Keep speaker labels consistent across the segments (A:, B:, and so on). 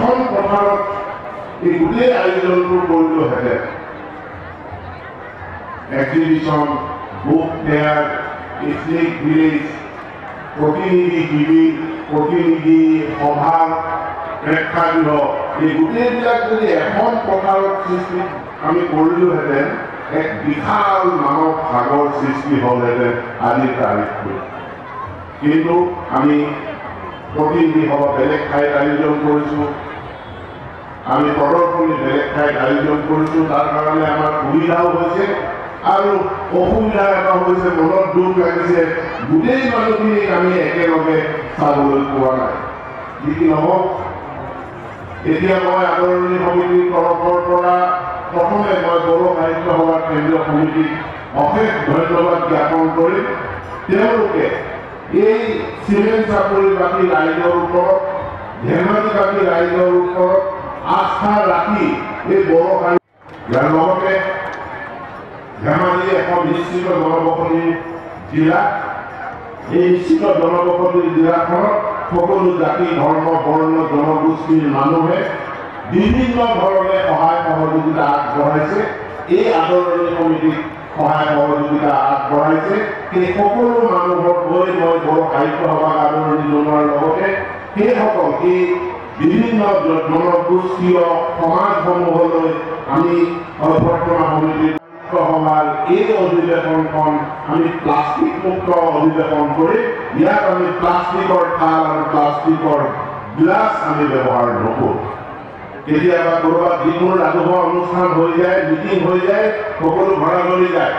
A: এখন পথাৰত এই গোটেই আয়োজনটো কৰিলোহেঁতেন exhibition book fair picnic village প্ৰতিনিধি শিবিৰ প্ৰতিনিধি সভা প্ৰেক্ষাগৃহ এই গোটেইবিলাক যদি এখন পথাৰত সৃষ্টি আমি কৰিলোহেঁতেন এক বিশাল মানৱ সাগৰ সৃষ্টি হ'লহেঁতেন আজিৰ তাৰিখটো কিন্তু আমি প্ৰতিনিধি সভা বেলেগ ঠাইত আয়োজন কৰিছোঁ আমি প্ৰদৰ্শনী বেলেগ ঠাইত আয়োজন কৰিছোঁ তাৰ কাৰণে আমাৰ সুবিধাও হৈছে আৰু অসুবিধা এটা হৈছে মনত দুখ লাগিছে গোটেই মানুহখিনিক আমি একেলগে চাবলৈ পোৱা নাই যি কি নহওক এতিয়া মই আদৰণি সমিতিৰ তৰফৰ পৰা প্ৰথমে মই বড়ো সাহিত্য সভাৰ কেন্দ্ৰীয় সমিতিক অশেষ ধন্যবাদ জ্ঞাপন কৰিম তেওঁলোকে এই চিমেন চাপৰিবাসী ৰাইজৰ ওপৰত ধেমাজিবাসী ৰাইজৰ ওপৰত আস্থা ৰাখি এই বড়ো সাহিত্য ইয়াৰ লগতে ধেমাজি এখন নিশ্চিত জনবসতি জিলা এই নিশ্চিত জনবসতি জিলাখনত সকলো জাতি ধৰ্ম বৰ্ণ জনগোষ্ঠীৰ মানুহে বিভিন্ন ধৰণে সহায় সহযোগিতা আগবঢ়াইছে এই আদৰণি সমিতিক সহায় সহযোগিতা আগবঢ়াইছে সেই সকলো মানুহক লৈ মই বড়ো সাহিত্য সভাক আদৰণি জনোৱাৰ লগতে সেইসকল এই বিভিন্ন জনগোষ্ঠীয় সমাজসমূহলৈ আমি অভ্যৰ্থনা সমিতিৰ সভাৰ এই অধিৱেশনখন আমি প্লাষ্টিক মুক্ত অধিৱেশন কৰি ইয়াত আমি প্লাষ্টিকৰ থাল আৰু প্লাষ্টিকৰ গ্লাছ আমি ব্যৱহাৰ নকৰোঁ কেতিয়াবা ক'ৰবাত যিকোনো ৰাজহুৱা অনুষ্ঠান হৈ যায় মিটিং হৈ যায় সকলো ভাড়া কৰি যায়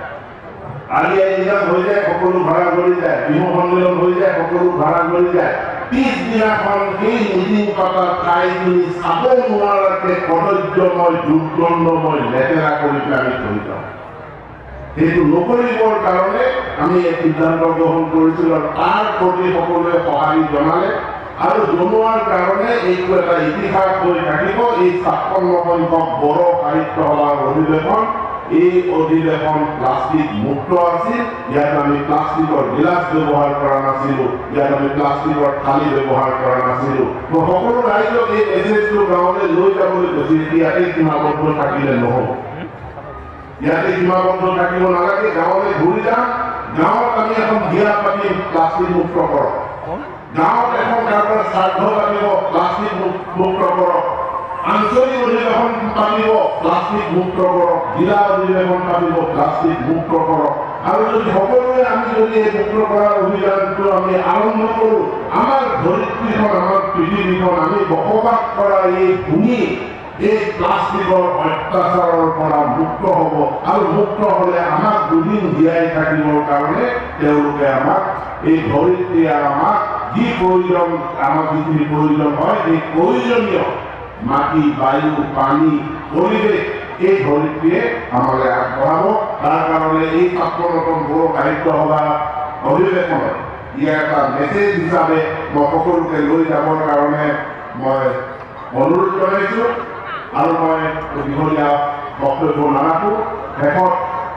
A: আলি আইলিগান হৈ যায় সকলো ভাড়া কৰি যায় বিহু সন্মিলন হৈ যায় সকলো ভাড়া কৰি যায় পিছদিনাখন সেই মিটিং পতা ঠাইখিনি চাব নোৱাৰাকে কদৰ্যময় দুৰ্গন্ধময় লেতেৰা কৰি আমি থৈ যাওঁ সেইটো নকৰিবৰ কাৰণে আমি এক সিদ্ধান্ত গ্ৰহণ কৰিছিলোঁ আৰু তাৰ প্ৰতি সকলোৱে সঁহাৰি জনালে আৰু জনোৱাৰ কাৰণে এইটো এটা ইতিহাস হৈ থাকিব এই ৫৬ সংখ্যক বড়ো সাহিত্য সভাৰ অধিৱেশন এই অধিৱেশন প্লাষ্টিক মুক্ত আছিল ইয়াত আমি প্লাষ্টিকৰ গিলাচ ব্যৱহাৰ কৰা নাছিলোঁ ইয়াত আমি প্লাষ্টিকৰ থালি ব্যৱহাৰ কৰা নাছিলোঁ মই সকলো ৰাইজক এই মেছেজটো গাঁৱলৈ লৈ যাবলৈ কৈছোঁ ইয়াতে সীমাবদ্ধ থাকিলে নহ'ব ইয়াতে সীমাবদ্ধ থাকিব নালাগে গাঁৱলৈ ঘূৰি যাম গাঁৱত আমি এখন বিয়া পাতিম প্লাষ্টিক মুক্ত কৰক গাঁৱত এখন কাৰোবাৰ শ্ৰাদ্ধ পাতিব প্লাষ্টিক মুক্ত কৰক আঞ্চলিক অধিৱেশন পাতিব প্লাষ্টিক মুক্ত কৰক জিলা অধিৱেশন পাতিব প্লাষ্টিক মুক্ত কৰক আৰু যদি সকলোৱে আমি যদি এই মুক্ত কৰাৰ অভিযানটো আমি আৰম্ভ কৰোঁ আমাৰ ধৰিত্ৰীখন আমাৰ পৃথিৱীখন আমি বসবাস কৰা এই ভূমি এই প্লাষ্টিকৰ অত্যাচাৰৰ পৰা মুক্ত হ'ব আৰু মুক্ত হ'লে আমাক দুদিন জীয়াই থাকিবৰ কাৰণে তেওঁলোকে আমাক এই ধৰিত্ৰীয়ে আমাক যি প্ৰয়োজন আমাক যিখিনি প্ৰয়োজন হয় এই প্ৰয়োজনীয় মাটি বায়ু পানী পৰিৱেশ এই ধৰিত্ৰীয়ে আমালৈ আগবঢ়াব তাৰ কাৰণে এই ৫৬তম বড়ো সাহিত্য সভা অধিৱেশনত ইয়াৰ এটা মেছেজ হিচাপে মই সকলোকে লৈ যাবৰ কাৰণে মই অনুৰোধ জনাইছোঁ আৰু মই দীঘলীয়া বক্তব্য নাৰাখোঁ শেষত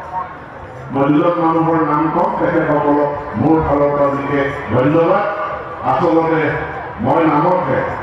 A: মই দুজন মানুহৰ নাম কম তেখেতসকলক মোৰ ফালৰ পৰা বিশেষ ধন্যবাদ আচলতে মই নামতহে